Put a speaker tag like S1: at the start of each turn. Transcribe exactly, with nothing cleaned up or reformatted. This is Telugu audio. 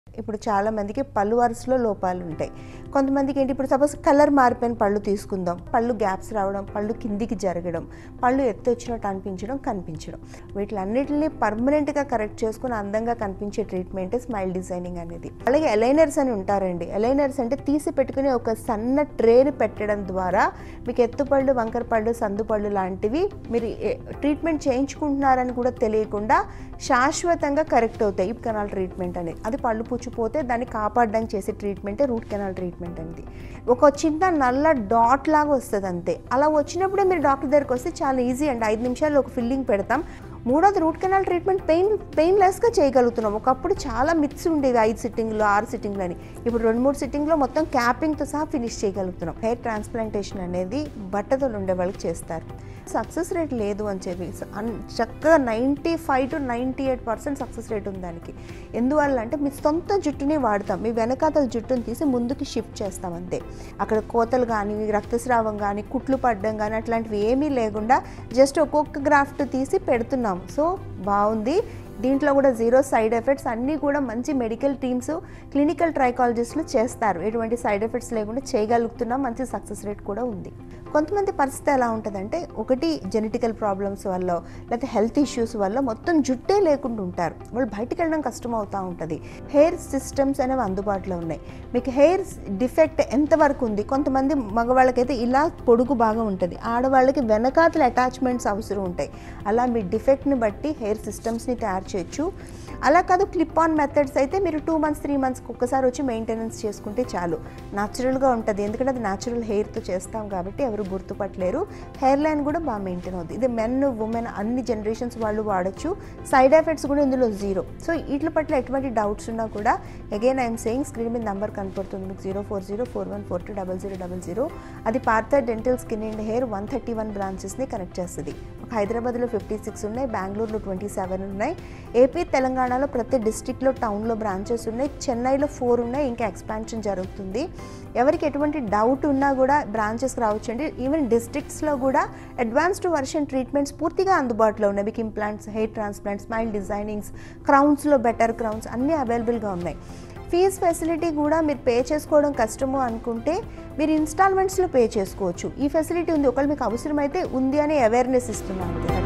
S1: ఇప్పుడు చాలా మందికి పళ్ళు వరుసలో లోపాలు ఉంటాయి. కొంతమందికి ఏంటి ఇప్పుడు సపోజ్ కలర్ మారిపోయిన పళ్ళు తీసుకుందాం. పళ్ళు గ్యాప్స్ రావడం, పళ్ళు కిందికి జరగడం, పళ్ళు ఎత్తు వచ్చినట్టు అనిపించడం, కనిపించడం. వీటిలన్నిటిని పర్మనెంట్గా కరెక్ట్ చేసుకుని అందంగా కనిపించే ట్రీట్మెంట్ స్మైల్ డిజైనింగ్ అనేది. అలాగే ఎలైనర్స్ అని ఉంటారండి. ఎలైనర్స్ అంటే తీసి పెట్టుకుని ఒక సన్న ట్రేని పెట్టడం ద్వారా మీకు ఎత్తుపళ్ళు, వంకర పళ్ళు, సందు పళ్ళు లాంటివి మీరు ట్రీట్మెంట్ చేయించుకుంటున్నారని కూడా తెలియకుండా శాశ్వతంగా కరెక్ట్ అవుతాయి. రూట్ కెనాల్ ట్రీట్మెంట్ అనేది అది పళ్ళు పుచ్చిపోతే దాన్ని కాపాడడానికి చేసే ట్రీట్మెంటే రూట్ కెనాల్ ట్రీట్మెంట్ అనేది. ఒక చిన్న నల్ల డాట్ లాగా వస్తుంది అంతే. అలా వచ్చినప్పుడే మీరు డాక్టర్ దగ్గరికి వస్తే చాలా ఈజీ అండి. ఐదు నిమిషాల్లో ఒక ఫిల్లింగ్ పెడతాం. మూడోది రూట్ కెనాల్ ట్రీట్మెంట్ పెయిన్ పెయిన్లెస్గా చేయగలుగుతున్నాం. ఒకప్పుడు చాలా మిత్స్ ఉండేవి, ఐదు సిట్టింగ్లు ఆరు సిట్టింగ్లు అని. ఇప్పుడు రెండు మూడు సిట్టింగ్లో మొత్తం క్యాపింగ్తో సహా ఫినిష్ చేయగలుగుతున్నాం. హెయిర్ ట్రాన్స్ప్లాంటేషన్ అనేది బట్టతలు ఉండే వాళ్ళకి చేస్తారు. సక్సెస్ రేట్ లేదు అని చెప్పి చక్కగా ninety five to ninety eight percent success rate ఉంది దానికి. ఎందువల్ల అంటే మీ సొంత జుట్టుని వాడతాం, మీ వెనకాతల జుట్టుని తీసి ముందుకి షిఫ్ట్ చేస్తాం అంతే. అక్కడ కోతలు కానీ, రక్తస్రావం కానీ, కుట్లు పడడం కానీ అట్లాంటివి ఏమీ లేకుండా జస్ట్ ఒక్కొక్క గ్రాఫ్ట్ తీసి పెడుతున్నాం. సో బాగుంది. దీంట్లో కూడా జీరో సైడ్ ఎఫెక్ట్స్, అన్నీ కూడా మంచి మెడికల్ టీమ్స్, క్లినికల్ ట్రైకాలజిస్టులు చేస్తారు. ఎటువంటి సైడ్ ఎఫెక్ట్స్ లేకుండా చేయగలుగుతున్నాం. మంచి సక్సెస్ రేట్ కూడా ఉంది. కొంతమంది పరిస్థితి ఎలా ఉంటుందంటే, ఒకటి జెనెటికల్ ప్రాబ్లమ్స్ వల్ల లేకపోతే హెల్త్ ఇష్యూస్ వల్ల మొత్తం జుట్టే లేకుండా ఉంటారు. వాళ్ళు బయటికి వెళ్ళడం కష్టం అవుతూ ఉంటుంది. హెయిర్ సిస్టమ్స్ అనేవి అందుబాటులో ఉన్నాయి. మీకు హెయిర్ డిఫెక్ట్ ఎంతవరకు ఉంది? కొంతమంది మగవాళ్ళకైతే ఇలా పొడుగు బాగా ఉంటుంది, ఆడవాళ్ళకి వెనకాతల అటాచ్మెంట్స్ అవసరం ఉంటాయి. అలా మీ డిఫెక్ట్ని బట్టి హెయిర్ సిస్టమ్స్ని తయారు చేయొచ్చు. అలా కాదు క్లిప్ ఆన్ మెథడ్స్ అయితే మీరు టూ మంత్స్ త్రీ మంత్స్కి ఒక్కసారి వచ్చి మెయింటెనెన్స్ చేసుకుంటే చాలు. న్యాచురల్గా ఉంటుంది. ఎందుకంటే అది న్యాచురల్ హెయిర్తో చేస్తాం కాబట్టి ఎవరు గుర్తుపట్టలేరు. హెయిర్ లైన్ కూడా బాగా మెయింటైన్ అవుతుంది. ఇది మెన్ ఉమెన్ అన్ని జనరేషన్స్ వాళ్ళు వాడచ్చు. సైడ్ ఎఫెక్ట్స్ కూడా ఇందులో జీరో. సో వీటి పట్ల ఎటువంటి డౌట్స్ ఉన్నా కూడా అగైన్ ఐఎమ్ సేయింగ్ స్క్రీన్ మీద నెంబర్ కనపడుతుంది మీకు, zero four zero four one four two double zero double zero. అది Partha dental skin and hair one thirty one బ్రాంచెస్ని కనెక్ట్ చేస్తుంది. ఒక హైదరాబాద్లో ఫిఫ్టీ సిక్స్ ఉన్నాయి, బెంగళూరులో ట్వంటీ సెవెన్ ఉన్నాయి, ఏపీ తెలంగాణలో ప్రతి డిస్ట్రిక్ట్లో టౌన్లో బ్రాంచెస్ ఉన్నాయి, చెన్నైలో ఫోర్ ఉన్నాయి, ఇంకా ఎక్స్పాన్షన్ జరుగుతుంది. ఎవరికి ఎటువంటి డౌట్ ఉన్నా కూడా బ్రాంచెస్కి రావచ్చండి. ఈవెన్ డిస్ట్రిక్ట్స్లో కూడా అడ్వాన్స్డ్ వర్షన్ ట్రీట్మెంట్స్ పూర్తిగా అందుబాటులో ఉన్నాయి. మీకు implants, hair transplants, smile designings, క్రౌన్స్లో బెటర్ క్రౌన్స్ అన్నీ అవైలబుల్గా ఉన్నాయి. ఫీజ్ ఫెసిలిటీ కూడా మీరు పే చేసుకోవడం కష్టము అనుకుంటే మీరు ఇన్స్టాల్మెంట్స్లో పే చేసుకోవచ్చు. ఈ ఫెసిలిటీ ఉంది, ఒకవేళ మీకు అవసరమైతే ఉంది అని అవేర్నెస్ ఇస్తున్నాను.